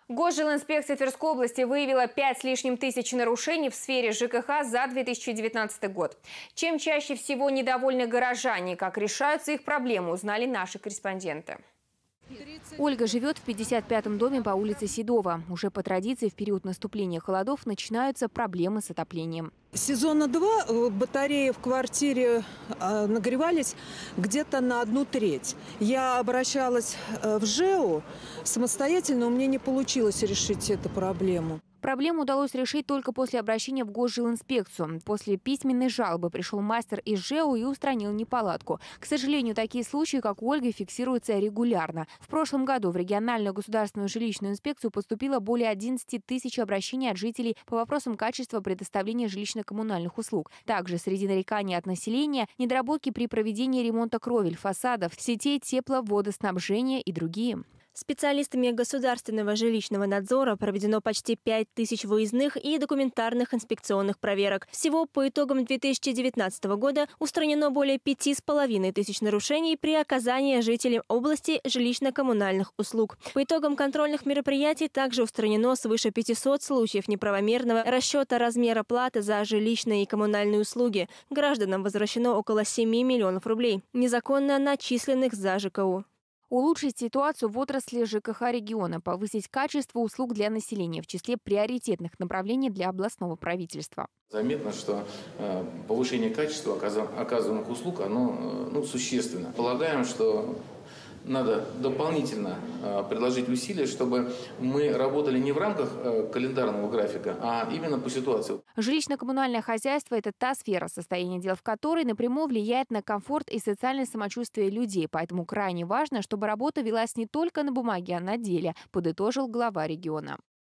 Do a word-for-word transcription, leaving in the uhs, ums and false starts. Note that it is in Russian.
Госжилинспекция Тверской области выявила пять с лишним тысяч нарушений в сфере ЖКХ за две тысячи девятнадцатый год. Чем чаще всего недовольны горожане, как решаются их проблемы, узнали наши корреспонденты. Ольга живет в пятьдесят пятом доме по улице Седова. Уже по традиции в период наступления холодов начинаются проблемы с отоплением. Сезона два батареи в квартире нагревались где-то на одну треть. Я обращалась в ЖЭУ самостоятельно, у меня не получилось решить эту проблему. Проблему удалось решить только после обращения в Госжилинспекцию. После письменной жалобы пришел мастер из ЖЭУ и устранил неполадку. К сожалению, такие случаи, как у Ольги, фиксируются регулярно. В прошлом году в региональную государственную жилищную инспекцию поступило более одиннадцати тысяч обращений от жителей по вопросам качества предоставления жилищно-коммунальных услуг. Также среди нареканий от населения – недоработки при проведении ремонта кровель, фасадов, сетей тепловодоснабжения и другие. Специалистами государственного жилищного надзора проведено почти пять тысяч выездных и документарных инспекционных проверок. Всего по итогам две тысячи девятнадцатого года устранено более пяти с половиной тысяч нарушений при оказании жителям области жилищно-коммунальных услуг. По итогам контрольных мероприятий также устранено свыше пятисот случаев неправомерного расчета размера платы за жилищные и коммунальные услуги. Гражданам возвращено около семи миллионов рублей, незаконно начисленных за ЖКУ. Улучшить ситуацию в отрасли ЖКХ региона, повысить качество услуг для населения в числе приоритетных направлений для областного правительства. Заметно, что э, повышение качества оказываемых услуг, оно э, ну, существенно. Полагаем, что надо дополнительно э, предложить усилия, чтобы мы работали не в рамках э, календарного графика, а именно по ситуации. Жилищно-коммунальное хозяйство – это та сфера, состояние дел в которой напрямую влияет на комфорт и социальное самочувствие людей. Поэтому крайне важно, чтобы работа велась не только на бумаге, а на деле, подытожил глава региона.